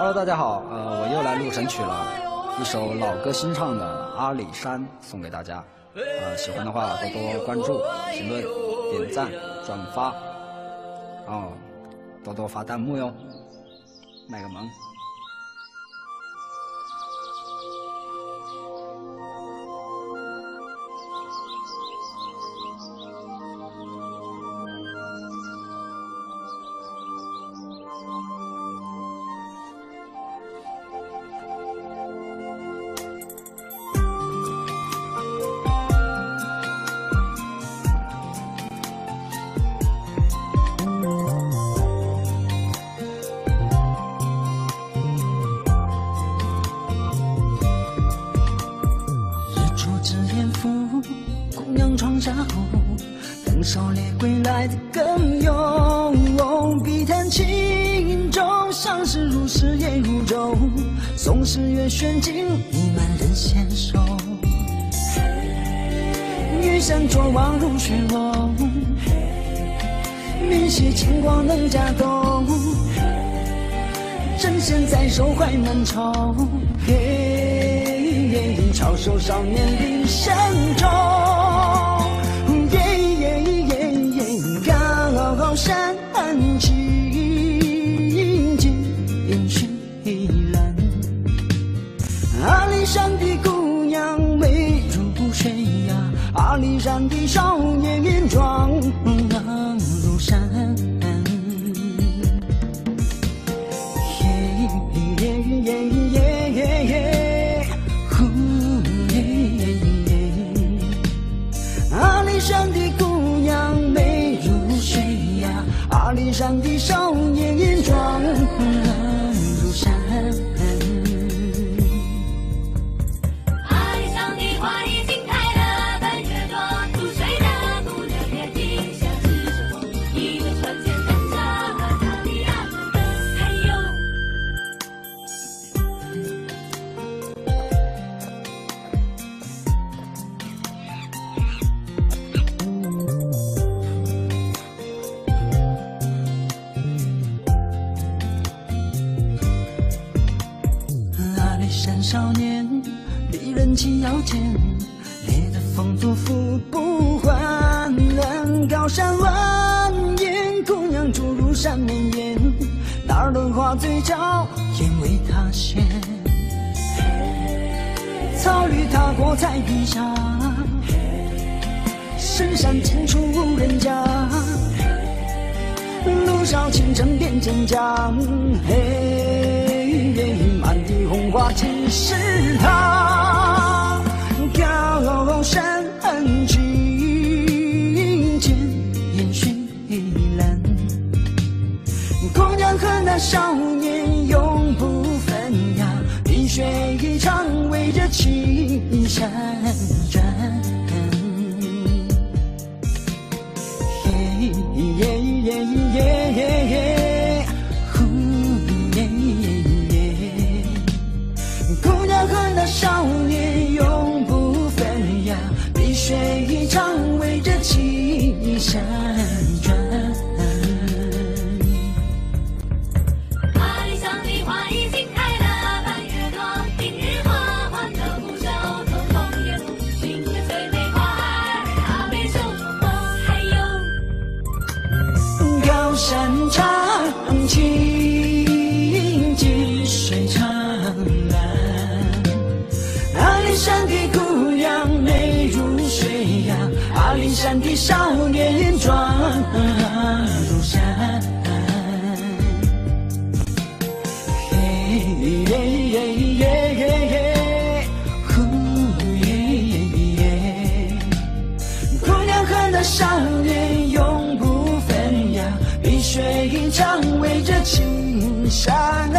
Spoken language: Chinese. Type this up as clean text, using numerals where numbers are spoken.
Hello， 大家好，我又来录神曲了，一首老歌新唱的《阿里山》送给大家，喜欢的话多多关注、评论、点赞、转发，然后多多发弹幕哟，卖个萌。 姑娘窗纱后，等狩猎归来的更有。碧潭轻舟，相识如诗也如舟。宋诗月轩景，弥漫人纤手。玉山卓望如雪落，明夕清光能驾动。针线在手怀满愁。抄手少年临山中，高山青涧水蓝，阿里山的姑娘美如水呀，阿里山的少年壮如山。阿里山的姑娘美如水呀，阿里山的少年壮如山。 阿里上的花已经开了，半月多，入水的姑娘也停下只是风，一个船前等着塔里亚的还有。 山少年，离人情遥见，烈的风度付不还。高山蜿蜒，姑娘逐入山绵延，哪儿轮花嘴角，燕为他衔。草绿踏过彩云霞，深山尽处无人家。路上倾城变真假，满地红花尽是他。高山青涧水蓝，姑娘和那少年永不分呀，碧水一场围着青山转。姑娘和那少年永不分呀，碧水一场围着青山转。 阿里上的花已经开了，半月多，明日花换得不朽，透风也不寻着最美花儿，阿妹手中还有。 高山长青涧水长蓝，阿里山的姑娘美如水呀，阿里山的少年壮如山。姑娘和那少年永不分呀，碧水一场围着青山